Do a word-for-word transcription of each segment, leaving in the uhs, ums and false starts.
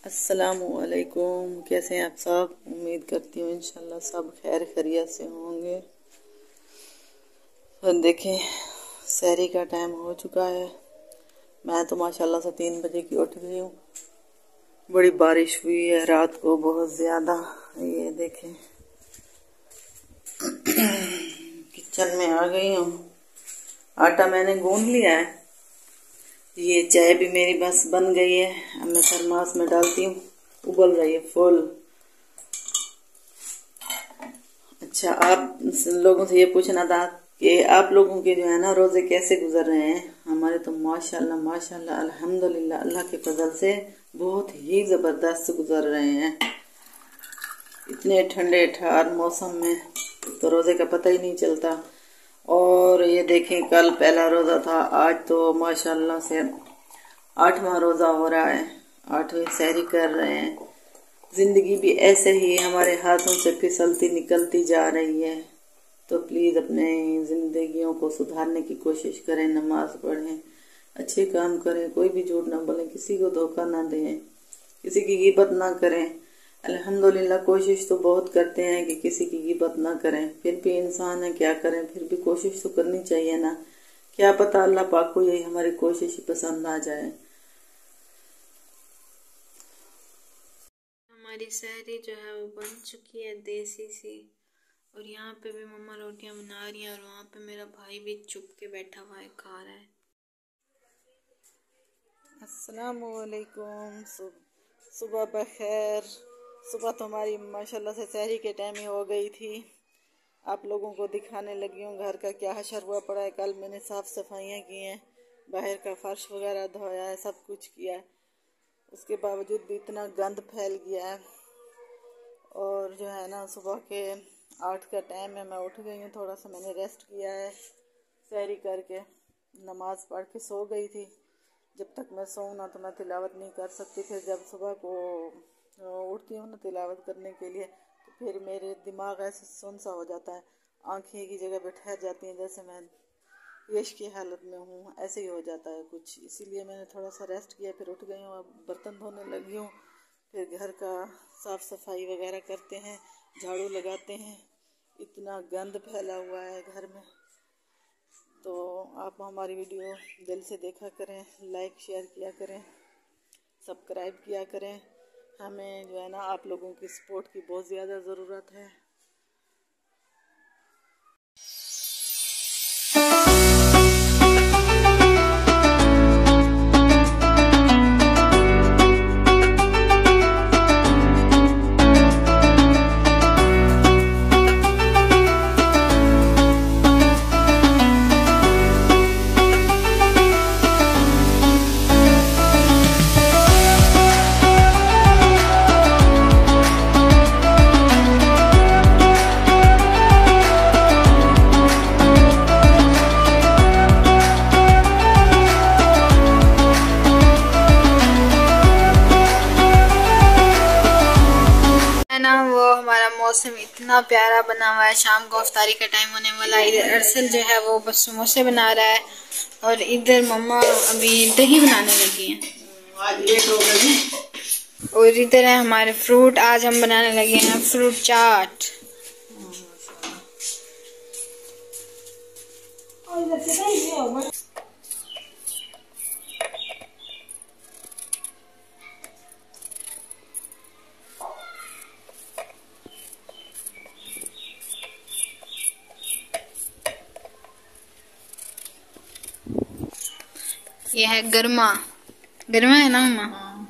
अस्सलामुअलैकुम। कैसे हैं आप सब? उम्मीद करती हूँ इंशाल्लाह सब खैर खैरियत से होंगे। और देखें सहरी का टाइम हो चुका है। मैं तो माशाल्लाह से तीन बजे की उठ गई हूँ। बड़ी बारिश हुई है रात को बहुत ज़्यादा। ये देखें किचन में आ गई हूँ। आटा मैंने गूंद लिया है। ये चाय भी मेरी बस बन गई है। अब मैं थर्मास में डालती हूँ। उबल रही है फुल। अच्छा, आप लोगों से ये पूछना था कि आप लोगों के जो है ना रोजे कैसे गुजर रहे हैं। हमारे तो माशाल्लाह माशाल्लाह अल्हम्दुलिल्लाह अल्लाह के फजल से बहुत ही ज़बरदस्त गुजर रहे हैं। इतने ठंडे ठार मौसम में तो रोजे का पता ही नहीं चलता। और ये देखें कल पहला रोज़ा था, आज तो माशाल्लाह से आठवां रोज़ा हो रहा है। आठवीं सहरी कर रहे हैं। ज़िंदगी भी ऐसे ही हमारे हाथों से फिसलती निकलती जा रही है। तो प्लीज़ अपने ज़िंदगियों को सुधारने की कोशिश करें, नमाज पढ़ें, अच्छे काम करें, कोई भी झूठ ना बोलें, किसी को धोखा ना दें, किसी की गिबत ना करें। अल्हम्दुलिल्लाह कोशिश तो बहुत करते हैं कि किसी की गिबत ना करें, फिर भी इंसान है क्या करें, फिर भी कोशिश तो करनी चाहिए ना। क्या पता अल्लाह पाक को यही हमारी कोशिश ही पसंद आ जाए। हमारी सहरी जो है वो बन चुकी है देसी सी। और यहाँ पे भी मम्मा रोटियां बना रही हैं और वहाँ पे मेरा भाई भी चुप के बैठा हुआ है, खा रहा है। अस्सलामुअलैकुम। सुबह बखैर। सुबह तो हमारी माशाल्लाह से सहरी के टाइम ही हो गई थी। आप लोगों को दिखाने लगी हूँ घर का क्या हशर हुआ पड़ा है। कल मैंने साफ़ सफाइयाँ की हैं, बाहर का फर्श वगैरह धोया है, सब कुछ किया है। उसके बावजूद भी इतना गंद फैल गया है। और जो है ना सुबह के आठ का टाइम है, मैं उठ गई हूँ, थोड़ा सा मैंने रेस्ट किया है। सहरी करके नमाज़ पढ़ के सो गई थी। जब तक मैं सोऊँ ना तो मैं तिलावत नहीं कर सकती। फिर जब सुबह को उठती हूँ ना तिलावत करने के लिए तो फिर मेरे दिमाग ऐसे सुन सा हो जाता है, आँखें की जगह पे ठहर जाती हैं, जैसे मैं यश की हालत में हूँ, ऐसे ही हो जाता है कुछ। इसीलिए मैंने थोड़ा सा रेस्ट किया, फिर उठ गई हूँ। अब बर्तन धोने लगी हूँ, फिर घर का साफ़ सफाई वगैरह करते हैं, झाड़ू लगाते हैं। इतना गंद फैला हुआ है घर में। तो आप हमारी वीडियो दिल से देखा करें, लाइक शेयर किया करें, सब्सक्राइब किया करें। हमें जो है ना आप लोगों की सपोर्ट की बहुत ज़्यादा ज़रूरत है। ना वो हमारा मौसम इतना प्यारा बना हुआ है। शाम को इफ्तारी का टाइम होने वाला है। इधर अरसल जो है वो बस समोसे बना रहा है और इधर मम्मा अभी दही बनाने लगी हैं। आज लेट हो गई। और इधर है हमारे फ्रूट। आज हम बनाने लगे हैं फ्रूट चाट। ये है गर्मा गर्मा है ना मम्मा।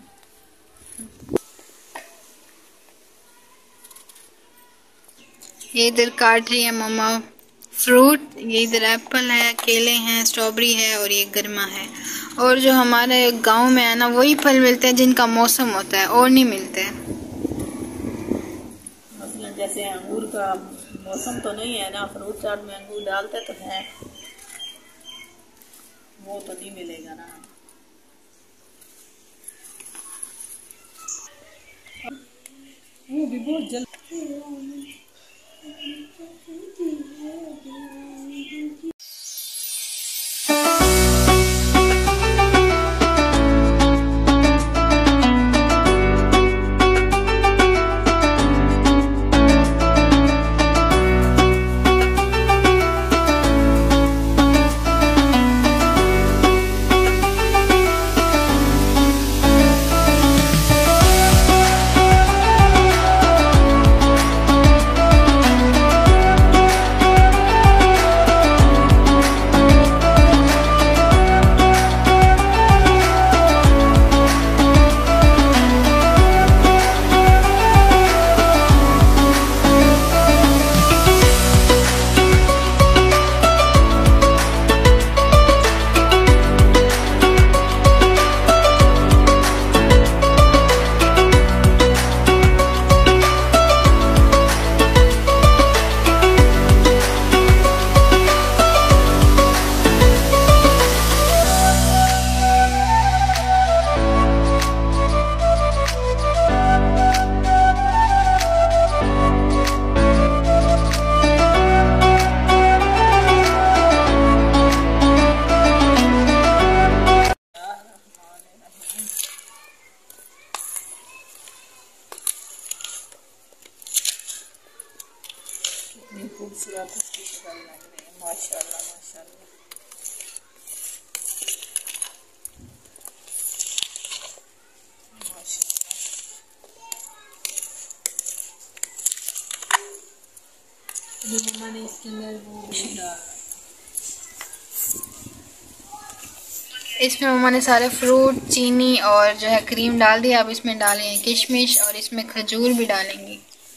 ये इधर काट रही है मम्मा फ्रूट। ये इधर एप्पल है, केले हैं, स्ट्रॉबेरी है और ये गर्मा है। और जो हमारे गांव में है ना वही फल मिलते हैं जिनका मौसम होता है और नहीं मिलते। मसलन जैसे अंगूर का मौसम तो नहीं है ना, फ्रूट चाट में अंगूर डालते तो है, वो तो नहीं मिलेगा ना। वो भी बहुत जल्दी खूबसूरत लग रही है। माशाल्लाह माशाल्लाह। मम्मा ने इसके अंदर वो इसमें मम्मा ने सारे फ्रूट, चीनी और जो है क्रीम डाल दिया। अब इसमें डाले हैं किशमिश और इसमें खजूर भी डालेंगे।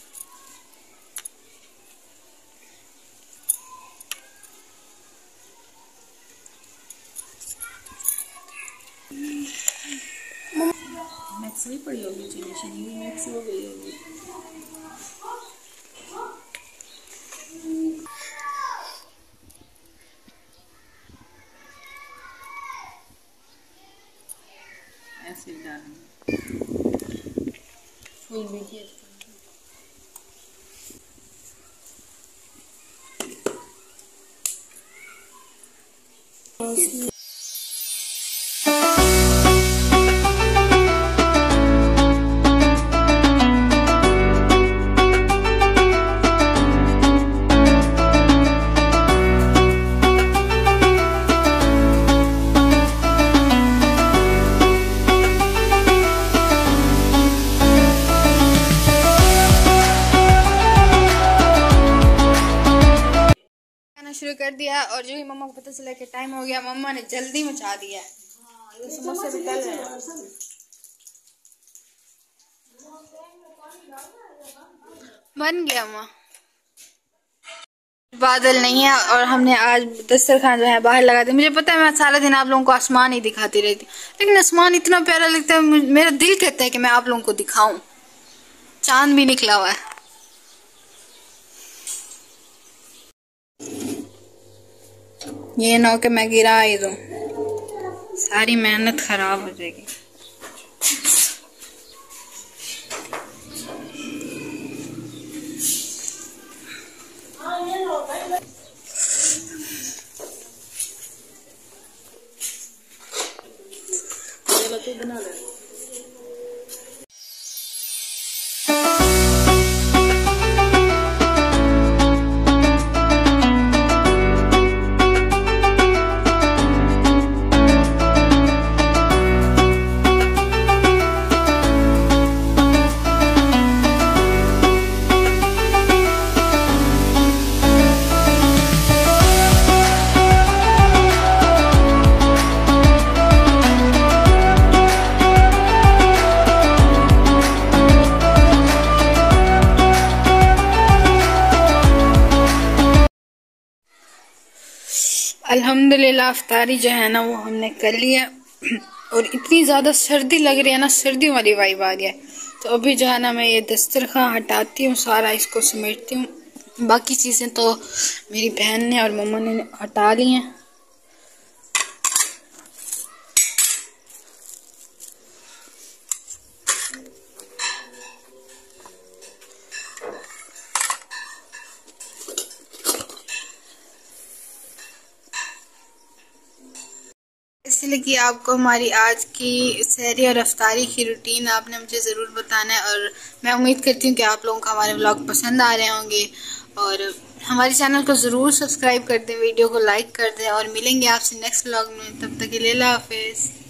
मिक्स नहीं पड़ी होगी, चीनी चीनी मिक्स हो गई होगी। ऐसे डालेंगे फुल मीठी। शुरू कर दिया और जो ही मम्मा को पता चला कि टाइम हो गया, मम्मा ने जल्दी मचा दिया। ये समोसे भी तल रहे हैं। बन गया मम्मा। बादल नहीं है और हमने आज दस्तरखान जो है बाहर लगा दिया। मुझे पता है मैं सारा दिन आप लोगों को आसमान ही दिखाती रहती, लेकिन आसमान इतना प्यारा लगता है, मेरा दिल कहता है कि मैं आप लोगों को दिखाऊं। चांद भी निकला हुआ है। ये ना हो कि मैं गिरा ही दूं, सारी मेहनत खराब हो जाएगी। तू बना ले। अल्हम्दुलिल्लाह अफ्तारी जो है ना वो हमने कर लिया और इतनी ज़्यादा सर्दी लग रही है ना, सर्दियों वाली वाइब आ गया। तो अभी जो है ना मैं ये दस्तरखान हटाती हूँ, सारा इसको समेटती हूँ। बाकी चीज़ें तो मेरी बहन ने और मम्मा ने हटा ली हैं। इसलिए कि आपको हमारी आज की सहरी और अफ्तारी की रूटीन आपने मुझे ज़रूर बताना है और मैं उम्मीद करती हूँ कि आप लोगों को हमारे व्लॉग पसंद आ रहे होंगे और हमारे चैनल को ज़रूर सब्सक्राइब कर दें, वीडियो को लाइक कर दें और मिलेंगे आपसे नेक्स्ट व्लॉग में। तब तक के लिए अल्लाह हाफिज़।